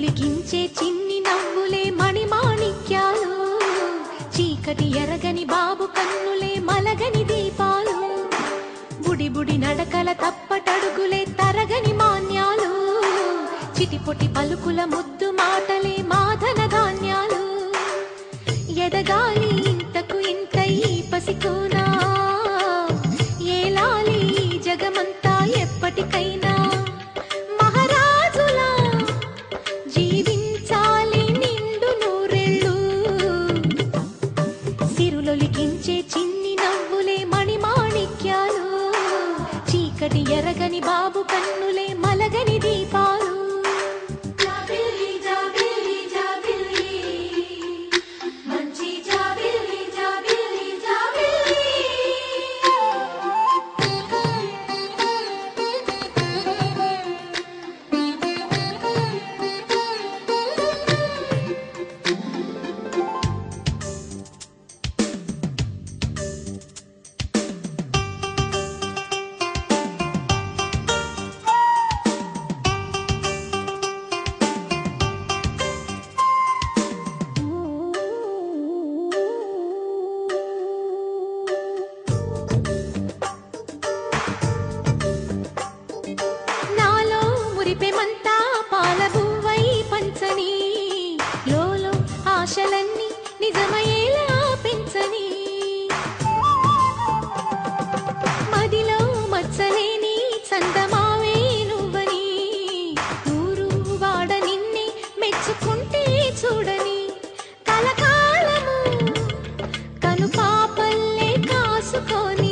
సిరులొలికించే చిన్ని నవ్వులే మణిమాణిక్యాలు, చీకటి ఎరగని బాబు కన్నులే మలగని దీపాలు, బుడి బుడి నడకల తప్పటడుగులే తరగని మాన్యాలు, చిటిపొటి పలుకుల ముద్దు మాటలే మాధన ధాన్యాలు. ఎదగాలి ఇంతకు ఇంత ఈ పసికోనా, ఏలాలి జగమంతా ఎప్పటికైనా, మహారాజులా జీవించాలి నిండు నూరెళ్ళు. సిరులొలికించే చిన్ని నవ్వులే మణిమాణిక్యాలు, చీకటి ఎరగని బాబు కన్నులే మలగని దీపాలు. మురిపెమంతా పాలబువ్వై పంచని, లోలో ఆశలన్నీ నిజమయ్యేలా పెంచని, మదిలో మచ్చలేని చందమావే నువ్వని, ఊరు వాడ నిన్నే మెచ్చుకుంటే చూడని, కలకాలము కను పాపల్లే కాసుకొని